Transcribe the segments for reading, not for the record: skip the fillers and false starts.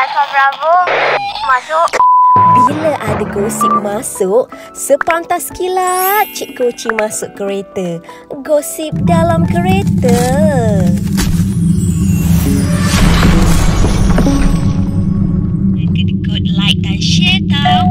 Alfa Bravo masuk. Bila ada gosip masuk, sepantas kilat Cik Koci masuk kereta. Gosip dalam kereta. Kedekut like dan share tau.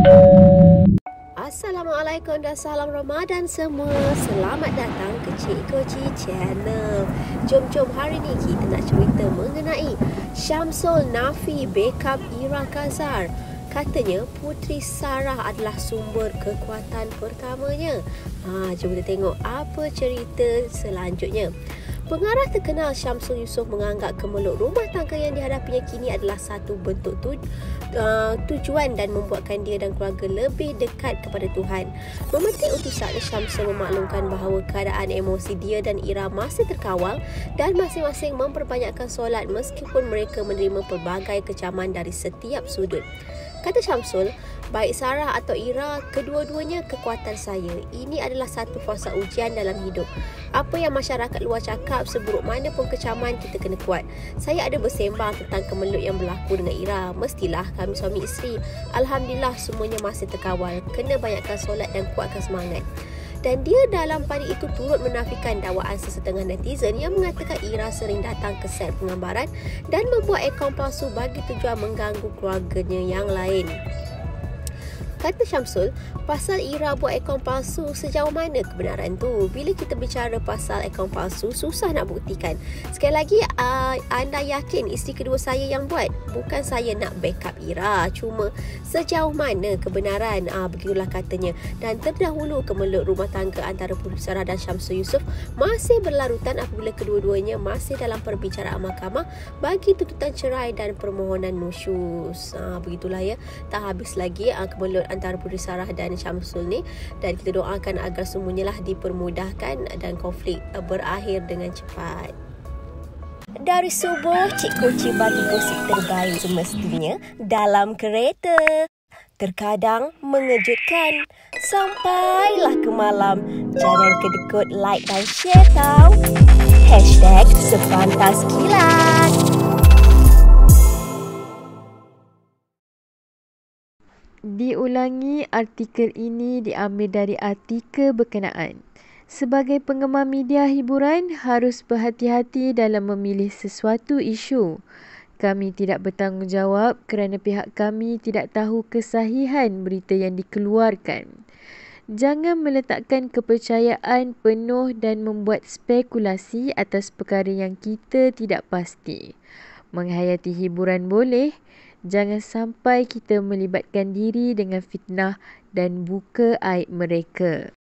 Assalamualaikum dan salam Ramadan semua. Selamat datang ke Cik Koci Channel. Jom hari ni kita nak cerita mengenai Syamsul Nafi backup Ira Kazar. Katanya Puteri Sarah adalah sumber kekuatan pertamanya. Jom kita tengok apa cerita selanjutnya. Pengarah terkenal Syamsul Yusof menganggap kemeluk rumah tangga yang dihadapinya kini adalah satu bentuk tujuan dan membuatkan dia dan keluarga lebih dekat kepada Tuhan. Memetik utusan, Syamsul memaklumkan bahawa keadaan emosi dia dan Ira masih terkawal dan masing-masing memperbanyakkan solat meskipun mereka menerima pelbagai kecaman dari setiap sudut. Kata Syamsul, baik Sarah atau Ira, kedua-duanya kekuatan saya. Ini adalah satu fasa ujian dalam hidup. Apa yang masyarakat luar cakap, seburuk mana pun kecaman, kita kena kuat. Saya ada bersembang tentang kemelut yang berlaku dengan Ira. Mestilah kami suami isteri. Alhamdulillah semuanya masih terkawal. Kena banyakkan solat dan kuatkan semangat. Dan dia dalam pada itu turut menafikan dakwaan sesetengah netizen yang mengatakan Ira sering datang ke set penggambaran dan membuat akaun palsu bagi tujuan mengganggu keluarganya yang lain. Kata Syamsul, pasal Ira buat akaun palsu, sejauh mana kebenaran tu? Bila kita bicara pasal akaun palsu, susah nak buktikan. Sekali lagi, anda yakin isteri kedua saya yang buat? Bukan saya nak backup Ira. Cuma sejauh mana kebenaran? Begitulah katanya. Dan terdahulu kemelut rumah tangga antara Puteri Sarah dan Syamsul Yusof masih berlarutan apabila kedua-duanya masih dalam perbicaraan mahkamah bagi tuntutan cerai dan permohonan nusyus. Begitulah ya. Tak habis lagi kemelut antara Puteri Sarah dan Syamsul ni, dan kita doakan agar semuanya lah dipermudahkan dan konflik berakhir dengan cepat. Dari subuh, Cik Koci bagi gosip terbaik semestinya dalam kereta. Terkadang mengejutkan. Sampailah ke malam. Jangan kedekut like dan share tau. #sepantaskilat. Diulangi, artikel ini diambil dari artikel berkenaan. Sebagai penggemar media hiburan, harus berhati-hati dalam memilih sesuatu isu. Kami tidak bertanggungjawab kerana pihak kami tidak tahu kesahihan berita yang dikeluarkan. Jangan meletakkan kepercayaan penuh dan membuat spekulasi atas perkara yang kita tidak pasti. Menghayati hiburan boleh, jangan sampai kita melibatkan diri dengan fitnah dan buka aib mereka.